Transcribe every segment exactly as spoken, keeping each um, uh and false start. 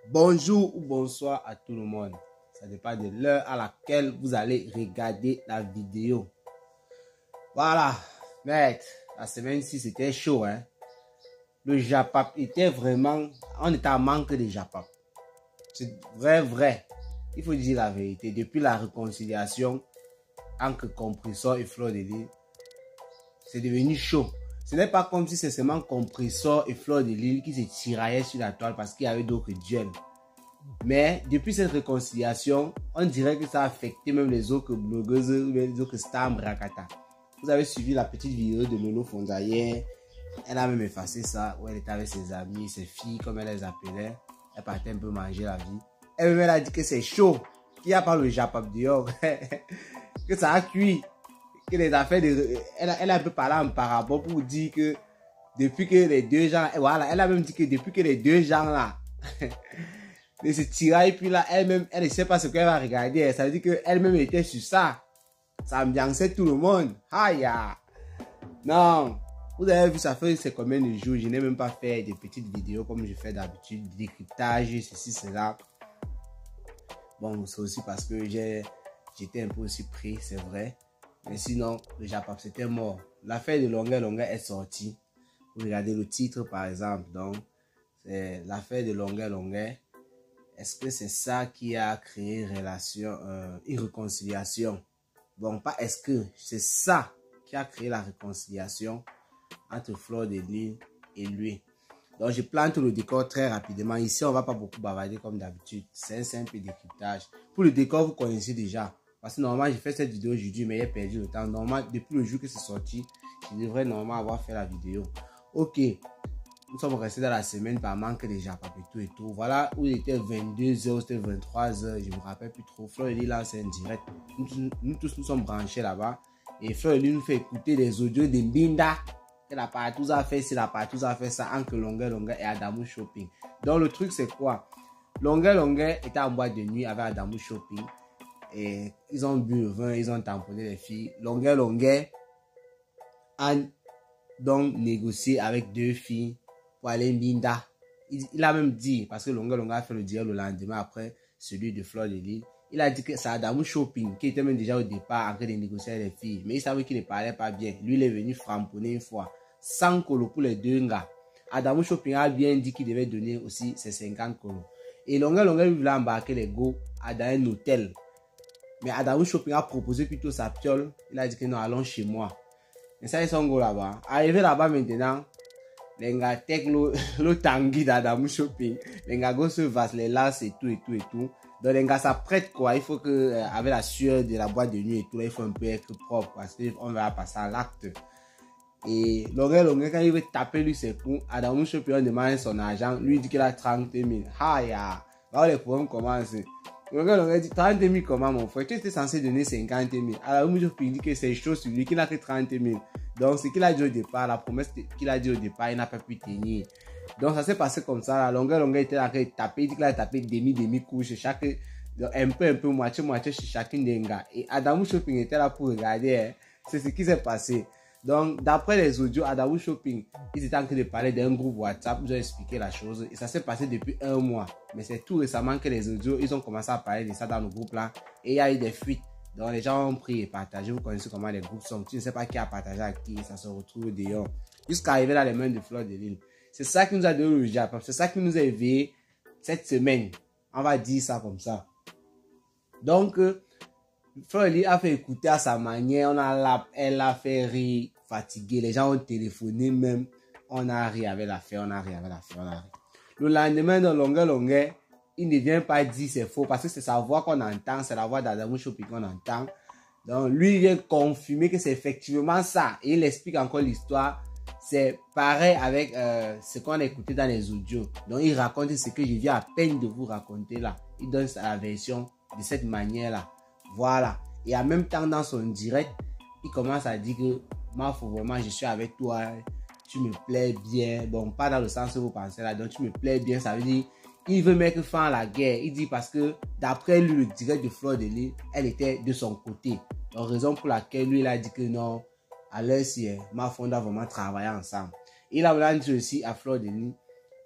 Bonjour ou bonsoir à tout le monde. Ça dépend de l'heure à laquelle vous allez regarder la vidéo. Voilà, mec, la semaine-ci c'était chaud, hein. Le Japap était vraiment, on était en manque de Japap. C'est vrai, vrai. Il faut dire la vérité. Depuis la réconciliation entre Compressor et Fleur de Lys, c'est devenu chaud. Ce n'est pas comme si c'est seulement Compressor et Fleur de Lys qui se tiraillaient sur la toile parce qu'il y avait d'autres duels. Mais depuis cette réconciliation, on dirait que ça a affecté même les autres blogueuses ou les autres stars Mbrakata. Vous avez suivi la petite vidéo de Lolo Fonda hier. Elle a même effacé ça, où elle était avec ses amis, ses filles, comme elle les appelait. Elle partait un peu manger la vie. Elle même a dit que c'est chaud, qu'il n'y a pas le Japap dehors, que ça a cuit, que les affaires de... Elle a, elle a un peu parlé en parabole pour dire que depuis que les deux gens... Voilà, elle a même dit que depuis que les deux gens là... de se tirer, et puis là, elle-même, elle ne sait pas ce qu'elle va regarder. Ça veut dire qu'elle-même était sur ça. Ça ambiançait tout le monde. Aïe! Non! Vous avez vu, ça fait c'est combien de jours, je n'ai même pas fait des petites vidéos comme je fais d'habitude, décryptage, ceci, cela. Bon, c'est aussi parce que j'étais un peu aussi pris, c'est vrai. Mais sinon, le Japap, c'était mort. L'affaire de Longueur Longueur est sortie. Vous regardez le titre, par exemple. Donc, c'est l'affaire de Longueur Longueur. Est-ce que c'est ça qui a créé une relation, euh, une réconciliation? Bon, pas est-ce que, c'est ça qui a créé la réconciliation entre Fleur de Lys et lui. Donc, je plante le décor très rapidement. Ici, on ne va pas beaucoup bavarder comme d'habitude. C'est un simple décryptage. Pour le décor, vous connaissez déjà. Parce que normalement, j'ai fait cette vidéo aujourd'hui, mais j'ai perdu le temps. Normalement, depuis le jour que c'est sorti, je devrais normalement avoir fait la vidéo. Ok. Nous sommes restés dans la semaine par manque de Japap et tout et tout. Voilà où il était vingt-deux heures, c'était vingt-trois heures, je ne me rappelle plus trop. Fleur de Lys là, c'est un direct. Nous, nous tous nous sommes branchés là-bas. Et Fleur de Lys nous fait écouter les audios de Mbinda. Que la partouze a fait, si la partouze a fait ça entre Longueur Longueur et Adamou Shopping. Donc le truc c'est quoi? Longueur Longueur était en boîte de nuit avec Adamou Shopping. Et ils ont bu le vin, ils ont tamponné les filles. Longueur Longueur a donc négocié avec deux filles pour aller Mbinda. Il, il a même dit, parce que Longueur Longueur a fait le dialogue le lendemain après celui de Fleur de Lys. Il a dit que c'est Adamou Shopping qui était même déjà au départ en train de négocier avec les filles. Mais il savait qu'il ne parlait pas bien. Lui, il est venu framponner une fois. cent colos pour les deux gars. Adamou Shopping a bien dit qu'il devait donner aussi ses cinquante colos. Et Longueur Longueur voulait embarquer les go dans un hôtel. Mais Adamou Shopping a proposé plutôt sa piole. Il a dit que non, allons chez moi. Et ça, ils sont go là-bas. Arrivé là-bas maintenant, les gars tech le tanguy d'Adamou Shopping. Les gars go se vassent les lasses et tout et tout et tout. Donc les gars s'apprêtent quoi. Il faut que, euh, avec la sueur de la boîte de nuit et tout, là, il faut un peu être propre parce qu'on va passer à l'acte. Et Longueur Longueur, quand il veut taper lui ses coups, Adamou Shopping demande son argent. Lui dit qu'il a trente mille. Ah ya. Là, les problèmes commencent. Longueur Longueur dit trente mille comment mon frère? Tu étais censé donner cinquante mille. Adamou Shopping dit que c'est chaud sur lui, qu'il n'a que trente mille. Donc, ce qu'il a dit au départ, la promesse qu'il a dit au départ, il n'a pas pu tenir. Donc, ça s'est passé comme ça. La Longueur Longueur était là, il tapait, il dit qu'il a tapé demi-demi-couche, chaque, un peu, un peu, moitié-moitié chez chacune des gars. Et Adamou Shopping était là pour regarder, hein. C'est ce qui s'est passé. Donc, d'après les audios, Adamou Shopping, ils étaient en train de parler d'un groupe WhatsApp, ils ont expliqué la chose. Et ça s'est passé depuis un mois. Mais c'est tout récemment que les audios, ils ont commencé à parler de ça dans le groupe là. Et il y a eu des fuites. Donc les gens ont pris et partagé. Vous connaissez comment les groupes sont. Tu ne sais pas qui a partagé à qui. Ça se retrouve dehors. Jusqu'à arriver dans les mains de Fleur de Lys. C'est ça qui nous a donné le Japap. C'est ça qui nous a éveillé cette semaine. On va dire ça comme ça. Donc, euh, Fleur de Lys a fait écouter à sa manière. On a la, elle a fait rire, fatigué. Les gens ont téléphoné même. On a ri avec l'affaire. On a ri avec l'affaire. On a ri. Le lendemain, dans Longueur Longueur, il ne vient pas dire c'est faux parce que c'est sa voix qu'on entend, c'est la voix d'Adamou Shopping qu'on entend. Donc lui il vient confirmer que c'est effectivement ça. Et il explique encore l'histoire. C'est pareil avec euh, ce qu'on a écouté dans les audios. Donc il raconte ce que je viens à peine de vous raconter là. Il donne la version de cette manière là. Voilà. Et en même temps dans son direct, il commence à dire que moi faut vraiment je suis avec toi. Tu me plais bien. Bon, pas dans le sens que vous pensez là. Donc tu me plais bien, ça veut dire il veut mettre fin à la guerre. Il dit parce que d'après lui, le direct de Fleur de Lys, elle était de son côté. Donc raison pour laquelle lui, il a dit que non, à l'heure si ma femme doit vraiment travailler ensemble. Il a dit aussi à Fleur de Lys,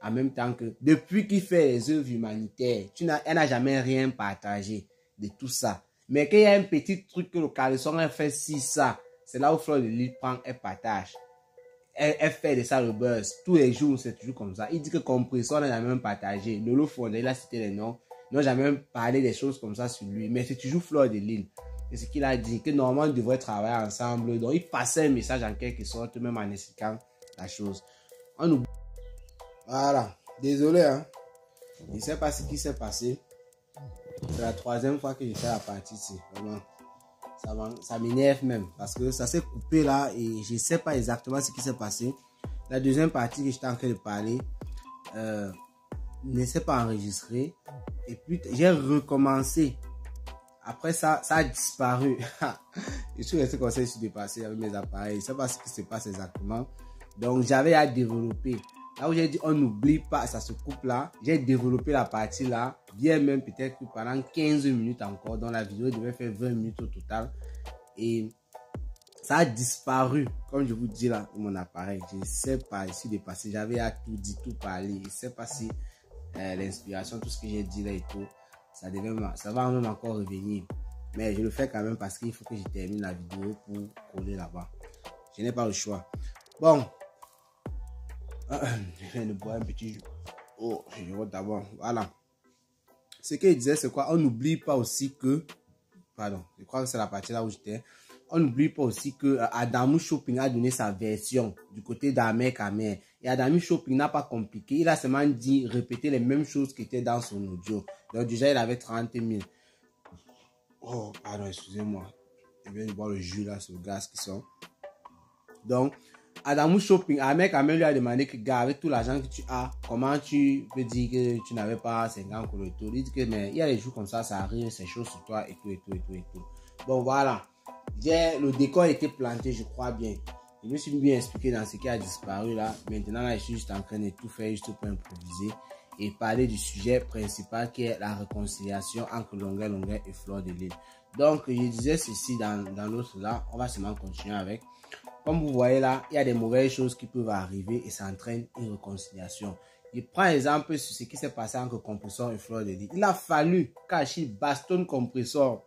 en même temps que depuis qu'il fait les œuvres humanitaires, tu n'as, elle n'a jamais rien partagé de tout ça. Mais qu'il y a un petit truc que le Calisson a fait si ça, c'est là où Fleur de Lys prend et partage. Elle, elle fait de ça le buzz. Tous les jours, c'est toujours comme ça. Il dit que Compressor n'a jamais partagé. Lolo Fondé, il a cité les noms. Il n'a jamais parlé des choses comme ça sur lui. Mais c'est toujours Fleur de Lys. Et ce qu'il a dit, que normalement, ils devraient travailler ensemble. Donc, il passait un message en quelque sorte, même en expliquant la chose. On oublie. Voilà. Désolé, hein. Je ne sais pas ce qui s'est passé. C'est la troisième fois que je fais la partie ici. Vraiment. Ça, ça m'énerve même. Parce que ça s'est coupé là et je ne sais pas exactement ce qui s'est passé. La deuxième partie que j'étais en train de parler euh, ne s'est pas enregistrée. Et puis, j'ai recommencé. Après ça, ça a disparu. Je suis resté comme ça, je suis dépassé avec mes appareils. Je ne sais pas ce qui se passe exactement. Donc, j'avais à développer. Là où j'ai dit, on n'oublie pas, ça se coupe là. J'ai développé la partie là. Bien même peut-être pendant quinze minutes encore. Donc, la vidéo devait faire vingt minutes au total. Et ça a disparu, comme je vous dis là, mon appareil. Je ne sais pas, je suis dépassé. J'avais à tout dit, tout parler. Je ne sais pas si euh, l'inspiration, tout ce que j'ai dit là et tout, ça, devait, ça va même encore revenir. Mais je le fais quand même parce qu'il faut que je termine la vidéo pour coller là-bas. Je n'ai pas le choix. Bon. Je viens de boire un petit jus. Oh, je vois d'abord. Voilà. Ce qu'il disait, c'est quoi? On n'oublie pas aussi que... Pardon, je crois que c'est la partie là où j'étais. On n'oublie pas aussi que Adamou Shopping a donné sa version du côté d'Amer Kamer. Et Adamou Shopping n'a pas compliqué. Il a seulement dit, répéter les mêmes choses qui étaient dans son audio. Donc déjà, il avait trente mille. Oh, pardon, excusez-moi. Je viens de boire le jus là sur le gaz qui sort. Donc, Adamou Shopping, Amer Kamer lui a demandé que, gars, avec tout l'argent que tu as, comment tu peux dire que tu n'avais pas cinquante pour le tour? Il dit que, mais il y a des jours comme ça, ça arrive, c'est chaud sur toi, et tout, et tout, et tout, et tout. Bon, voilà. Le décor a été planté, je crois bien. Je me suis bien expliqué dans ce qui a disparu là. Maintenant, là, je suis juste en train de tout faire, juste pour improviser et parler du sujet principal qui est la réconciliation entre Longueuil Longueuil et Fleur de Lys. Donc, je disais ceci dans, dans l'autre là. On va seulement continuer avec. Comme vous voyez là, il y a des mauvaises choses qui peuvent arriver et ça entraîne une réconciliation. Je prends exemple sur ce qui s'est passé entre Compressor et Fleur de Lys. Il a fallu qu'Achille bastonne Compressor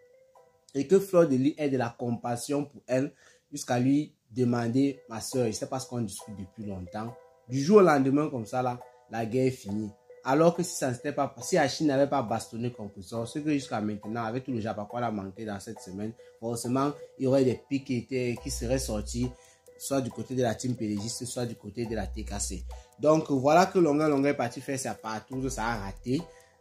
et que Fleur de Lys ait de la compassion pour elle jusqu'à lui demander, ma soeur, je sais pas ce qu'on discute depuis longtemps. Du jour au lendemain comme ça là, la guerre est finie. Alors que si ça ne s'était pas, si Achille n'avait pas bastonné Compressor, ce que jusqu'à maintenant, avec tout le Japon qu'on a manqué dans cette semaine, forcément, il y aurait des pics qui, étaient, qui seraient sortis, soit du côté de la team pélégiste, soit du côté de la T K C. Donc, voilà que Longueuil Longueuil est parti faire sa partout, ça a raté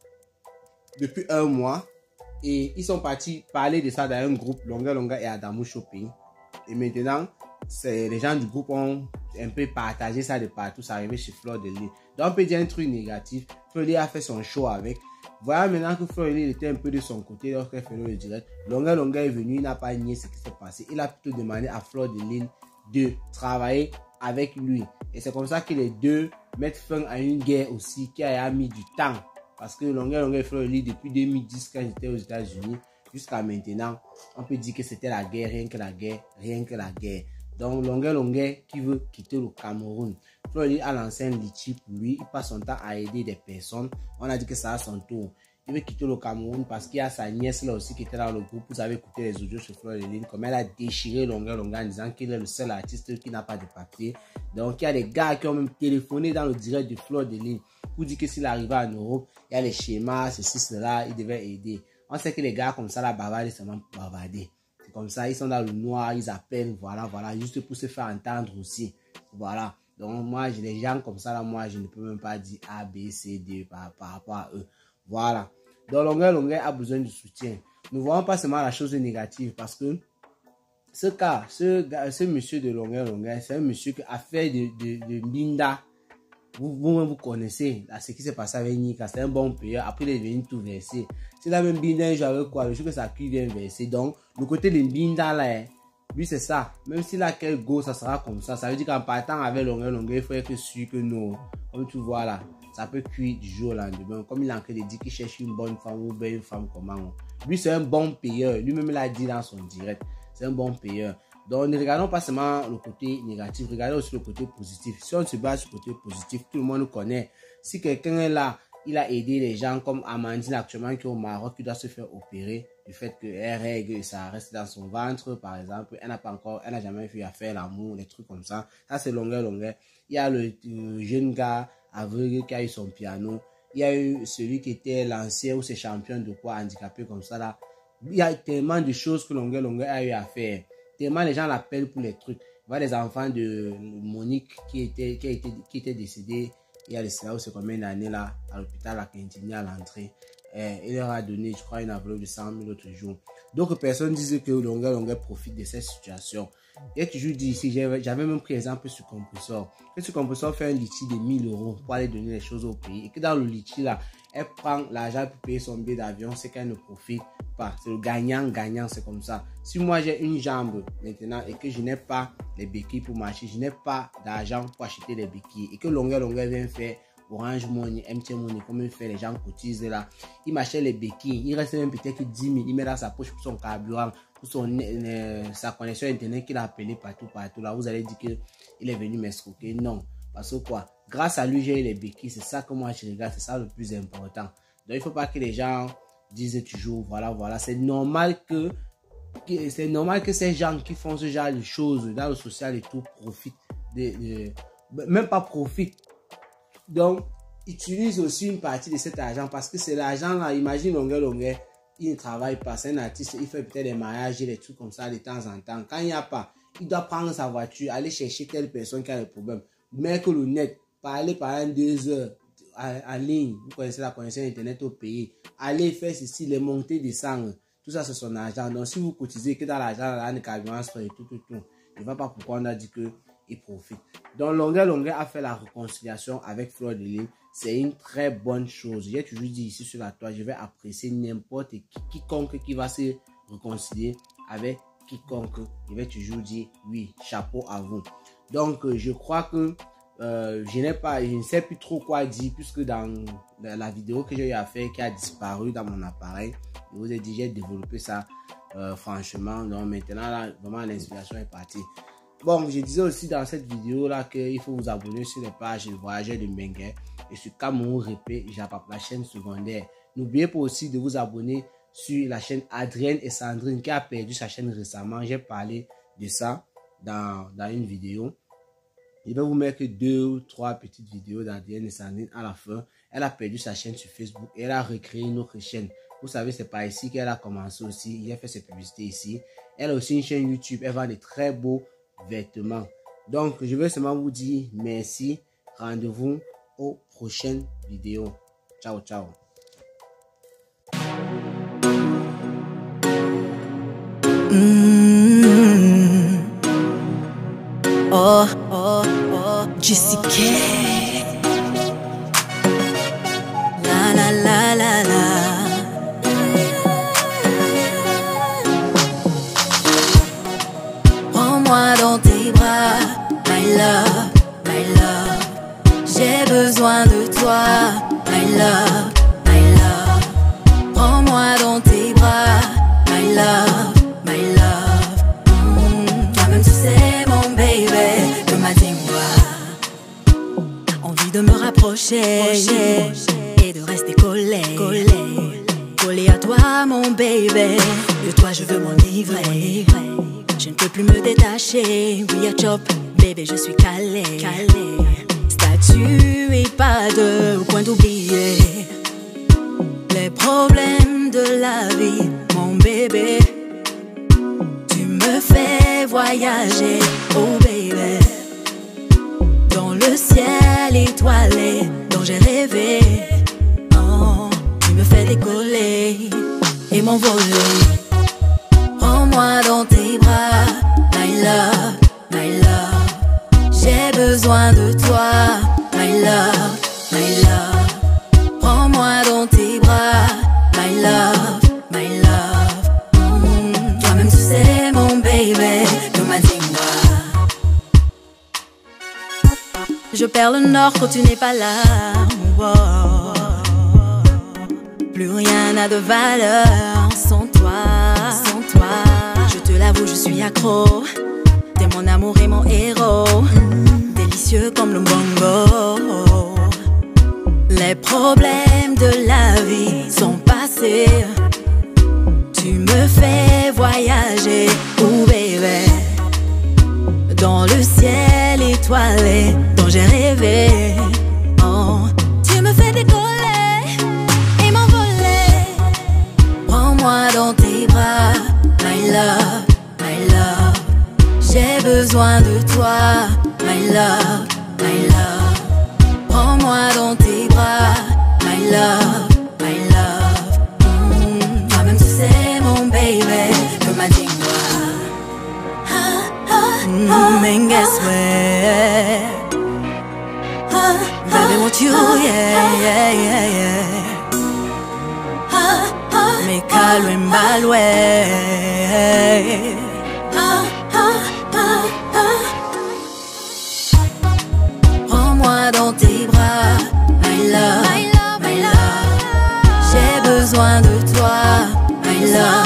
depuis un mois. Et ils sont partis parler de ça dans un groupe, Longueuil Longueuil et Adamou Shopping. Et maintenant, les gens du groupe ont un peu partagé ça de partout, ça arrivait chez Fleur de Lys. Donc on peut dire un truc négatif. Fleur de Lys a fait son show avec. Voilà maintenant que Fleur de Lys était un peu de son côté lorsqu'elle fait le direct. Longueuil Longueuil est venu, il n'a pas nié ce qui s'est passé. Il a plutôt demandé à Fleur de Lys de travailler avec lui. Et c'est comme ça que les deux mettent fin à une guerre aussi qui a mis du temps. Parce que Longueuil Longueuil et Fleur de Lys depuis deux mille dix quand j'étais aux États-Unis jusqu'à maintenant, on peut dire que c'était la guerre, rien que la guerre, rien que la guerre. Donc, Longueuil Longueuil qui veut quitter le Cameroun. Fleur de Lys a lancé un litige pour lui. Il passe son temps à aider des personnes. On a dit que ça a son tour. Il veut quitter le Cameroun parce qu'il y a sa nièce là aussi qui était dans le groupe. Vous avez écouté les audios sur Fleur de Lys. Comme elle a déchiré Longueuil Longueuil en disant qu'il est le seul artiste qui n'a pas de papier. Donc, il y a des gars qui ont même téléphoné dans le direct de Fleur de Lys pour dire que s'il arrivait en Europe, il y a les schémas, ceci, cela, il devait aider. On sait que les gars comme ça, la bavarde, c'est seulement bavarder. C'est comme ça, ils sont dans le noir, ils appellent, voilà, voilà, juste pour se faire entendre aussi. Voilà. Donc, moi, j'ai des gens comme ça, là, moi, je ne peux même pas dire A, B, C, D par, par rapport à eux. Voilà. Donc, Longueuil Longueuil a besoin de soutien. Ne voyons pas seulement la chose négative parce que ce cas, ce, ce monsieur de Longueuil Longueuil, c'est un monsieur qui a fait de, de, de Binda. Vous, vous, vous connaissez là, ce qui s'est passé avec Nika, c'est un bon payeur. Après, il est venu tout verser. C'est la même Binda, j'avais quoi, le jour que ça qui vient verser. Donc, le côté de Binda là, lui, c'est ça. Même s'il a quel go, ça sera comme ça. Ça veut dire qu'en partant avec Longueuil Longueuil, il faut être sûr que non. Comme tu vois là, ça peut cuire du jour au lendemain. Comme il est en train de dire qu'il cherche une bonne femme ou bien une femme comment. Lui, c'est un bon payeur. Lui-même, il a dit dans son direct. C'est un bon payeur. Donc, ne regardons pas seulement le côté négatif, regardons aussi le côté positif. Si on se base sur le côté positif, tout le monde connaît. Si quelqu'un est là, il a aidé les gens comme Amandine actuellement qui est au Maroc, qui doit se faire opérer du fait qu'elle règle et ça reste dans son ventre, par exemple. Elle n'a pas encore, elle n'a jamais fait à faire l'amour, des trucs comme ça. Ça, c'est longueur, longueur. Il y a le euh, jeune gars aveugle qui a eu son piano. Il y a eu celui qui était l'ancien ou c'est champion de quoi, handicapé comme ça là. Il y a tellement de choses que longueur, longueur a eu à faire. Tellement les gens l'appellent pour les trucs. Voilà les enfants de Monique qui était, qui a été, qui était décédé il y a les cela, c'est combien d'années là, à l'hôpital à Quintigny à l'entrée. Eh, il leur a donné, je crois, une enveloppe de cent mille l'autre jour. D'autres personnes disent que longueur, longueur profite de cette situation. Et toujours dit ici, j'avais même pris exemple sur Compressor. Que ce Compressor fait un litchi de mille euros pour aller donner les choses au pays. Et que dans le litchi là, elle prend l'argent pour payer son billet d'avion, c'est qu'elle ne profite pas. C'est le gagnant-gagnant, c'est comme ça. Si moi j'ai une jambe maintenant et que je n'ai pas les béquilles pour marcher, je n'ai pas d'argent pour acheter les béquilles et que longueur, longueur vient faire Orange Money, M T N Money, comme il fait, les gens cotisent là. Il m'achète les béquilles, il reste même peut-être dix mille, il met dans sa poche pour son carburant, pour son, euh, sa connexion internet qu'il a appelé partout, partout. Là, vous allez dire qu'il est venu m'escroquer. Non. Parce que quoi? Grâce à lui, j'ai les béquilles. C'est ça que moi je regarde, c'est ça le plus important. Donc, il ne faut pas que les gens disent toujours, voilà, voilà. C'est normal que, que c'est normal que ces gens qui font ce genre de choses dans le social et tout profitent de, de même pas profitent. Donc, utilise aussi une partie de cet argent parce que c'est l'argent là. Imagine longueur, longueur, il ne travaille pas, c'est un artiste, il fait peut-être des mariages et des trucs comme ça de temps en temps. Quand il n'y a pas, il doit prendre sa voiture, aller chercher telle personne qui a le problème. Mettre le net, parler pendant deux heures en ligne, vous connaissez la connexion internet au pays, aller faire ceci, les montées, descendre, tout ça c'est son argent. Donc, si vous cotisez que dans l'argent, là, le carburant et tout, tout, tout, je ne vois pas pourquoi on a dit que il profite. Donc, longueur, longueur a fait la réconciliation avec Fleur de Lys. C'est une très bonne chose. J'ai toujours dit ici sur la toile, je vais apprécier n'importe qui, quiconque qui va se réconcilier avec quiconque. Je vais toujours dire oui, chapeau à vous. Donc, je crois que euh, je n'ai pas, je ne sais plus trop quoi dire puisque dans, dans la vidéo que j'ai eu à faire qui a disparu dans mon appareil, je vous ai dit, j'ai développé ça euh, franchement. Donc, maintenant, là, vraiment, l'inspiration est partie. Bon, je disais aussi dans cette vidéo là qu'il faut vous abonner sur les pages de Voyageurs de Mbengue et sur Cameroun Répé, Japap, la chaîne secondaire. N'oubliez pas aussi de vous abonner sur la chaîne Adrienne et Sandrine qui a perdu sa chaîne récemment. J'ai parlé de ça dans, dans une vidéo. Je vais vous mettre deux ou trois petites vidéos d'Adrienne et Sandrine à la fin. Elle a perdu sa chaîne sur Facebook et elle a recréé une autre chaîne. Vous savez, c'est par ici qu'elle a commencé aussi. Il a fait ses publicités ici. Elle a aussi une chaîne YouTube. Elle vend de très beaux vêtements. Donc, je veux seulement vous dire merci. Rendez-vous aux prochaines vidéos. Ciao, ciao. Mmh. Oh, oh, oh, Jessica. La la la la la. Prends-moi dans tes bras, my love, my love. J'ai besoin de toi, my love, my love. Prends-moi dans tes bras, my love, my love. Mmh. Toi-même tu sais mon baby, que m'a dit moi. Envie de me rapprocher et de rester collé, collé, collé à toi mon baby. De toi je veux m'enivrer. Je ne peux plus me détacher. Oui, à chop, bébé, je suis calé. calé. Statue et pas de point d'oublier les problèmes de la vie, mon bébé. Tu me fais voyager, oh bébé, dans le ciel étoilé dont j'ai rêvé. Oh, tu me fais décoller et m'envoler. Prends-moi dans tes bras, my love, my love. J'ai besoin de toi, my love, my love. Prends-moi dans tes bras, my love, my love. Mmh. Toi-même tu sais mon baby, que m'a dit moi. Je perds le nord quand tu n'es pas là. Oh. Plus rien n'a de valeur sans toi, sans toi. Je te l'avoue, je suis accro mon amour et mon héros, délicieux comme le bongo. Les problèmes de la vie sont passés. Tu me fais voyager, oh bébé, dans le ciel étoilé dont j'ai rêvé. Oh, tu me fais décoller et m'envoler. Prends-moi dans tes bras, my love, my love. J'ai besoin de toi, my love, my love. Prends-moi dans tes bras, my love, my love. Mm, toi-même tu sais mon baby que ma lingua. Mm, and guess where? Baby, want you, yeah, yeah, yeah, yeah. Me calme en balwe. Prends-moi dans tes bras, my love, my love, my love. J'ai besoin de toi, my love.